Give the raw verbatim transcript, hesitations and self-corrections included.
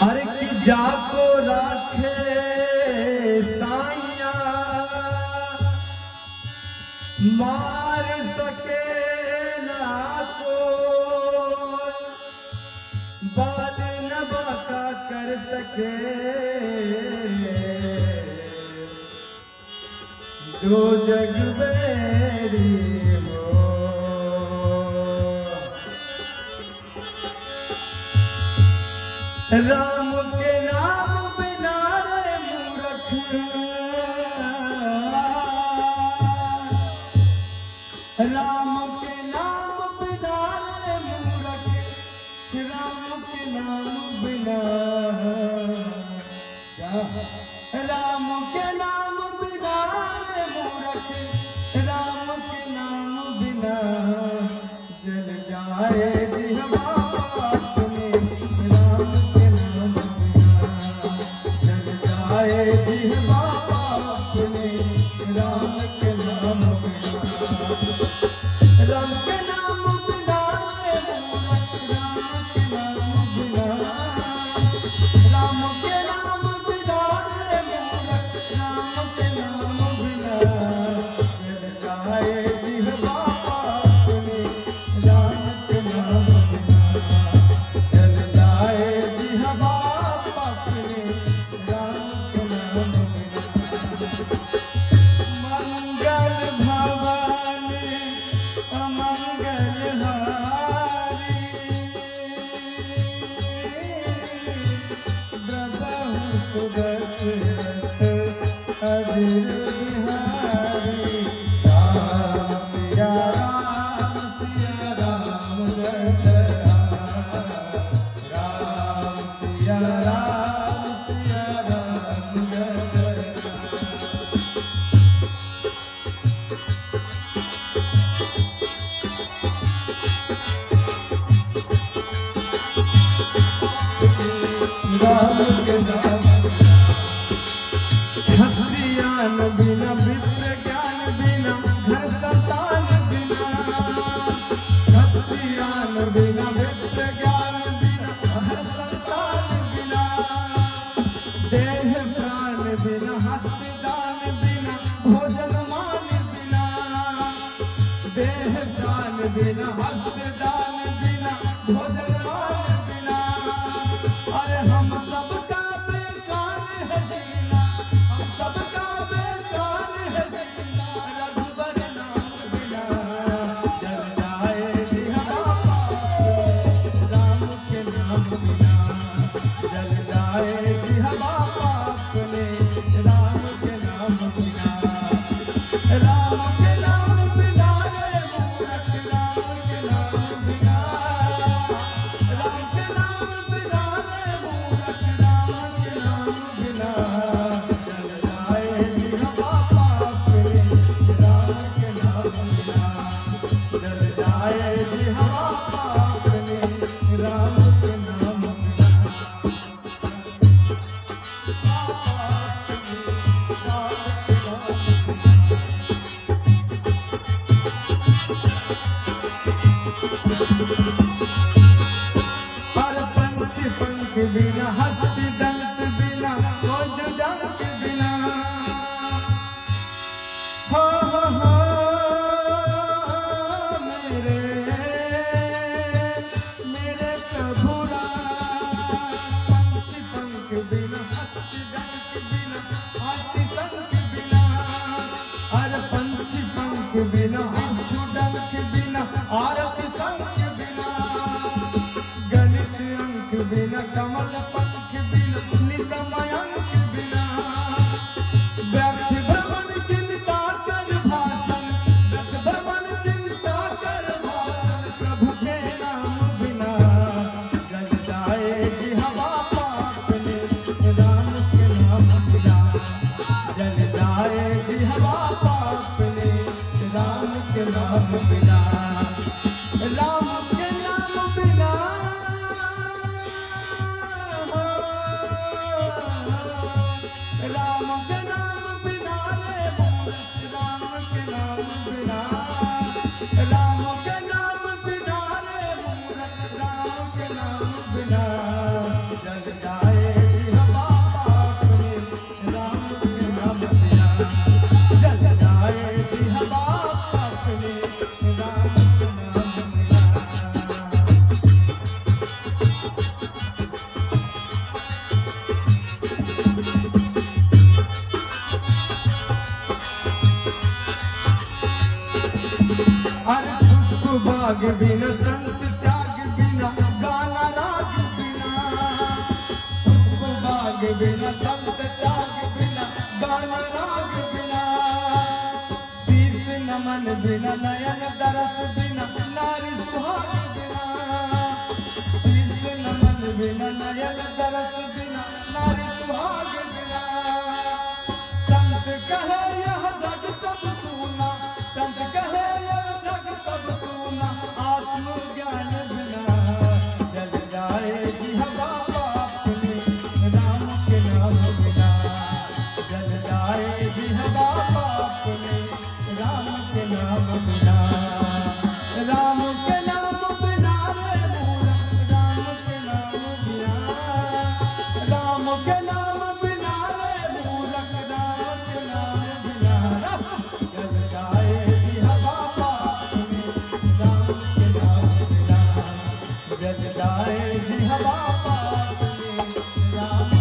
अरे कि जाको राखे साइया मार सके ना को बाल न बाका कर सके जो जग बेरी राम के नाम बिना रे मूर्ख राम के नाम बिना रे मूर्ख राम के नाम बिना राम के नाम बिना रे मूर्ख राम के नाम बिना जल जाए जिहवा राम के नाम राम के नाम बिना राम के नाम बिना राम के नाम बिना राम के नाम बिना जल जाए जिहवा अपने राम के नाम बिना जल जाए जिहवा अपने राम के नाम मंगल भवानी अमंगल हारी प्रभु सुदशरथ अधीर बिहारी राम सिया राम सिया राम जय राम सिया राम सिया राम जय राम के नाम क्षत्रियान बिना विप्र ज्ञान बिना घर संतान बिना क्षत्रियान बिना विप्र ज्ञान बिना घर संतान बिना देह प्राण बिना हस्त दान बिना भोजन मान बिना देह प्राण बिना हस्त दान बिना भोजन मान बिना अरे हम सबका बेकार है जीना हम सबका बेकार है जीना रघुबर नाम बिना जल जाए जिहवा राम के नाम बिना जल जाए जिहवा अपने राम के नाम बिना राम के नाम बिना रे मूर्ख राम के नाम बिना राम के नाम बिना रे मूर्ख राम के नाम बिना जल जाए जिहवा अपने राम के नाम बिना जल जाए जिहवा अपने राम के नाम बिना हर पंच पंख बिना हस्त दंत बिना खोज डंक बिना हो हो हो मेरे मेरे प्रभु पंच पंख बिना हस्त दंत बिना आरती संख बिना हर पंच पंख बिना अक्षु डंक बिना आरती संख बिना गणित अंक बिना कमल पंख बिना नितमय अंक बिना व्यर्थ भ्रमण चिंता कर भाषण व्यर्थ भ्रमण चिंता कर भाषण प्रभु के नाम बिना जल जाए जिहवा अपने राम के नाम बिना जल जाए जिहवा अपने राम के नाम बिना राम के नाम बिना राम के नाम बिना रे मूर्ख राम के नाम बिना राम के नाम बिना रे मूर्ख राम के नाम बिना जग जाए उपभाग बिना संत त्याग बिना गाना राग बिना उपभाग बिना संत त्याग बिना गाना राग बिना शीश नमन बिना नयन दरस बिना नारी सुहाग बिना शीश नमन बिना नयन दरस बिना नारी सुहाग बिना संत कहे यह जग सब सूना संत कहे यह जग सब सूना आत्मज्ञान बिना जल जाएगी हवा पाप में राम के नाम बिना जल जाएगी हवा पाप में राम के नाम बिना राम के नाम बिना रे मूरख राम के नाम बिना राम के नाम बिना रे मूरख राम के नाम बिना जल जाएगी हवा पाप में राम के नाम बिना जल जाएगी हवा पाप में राम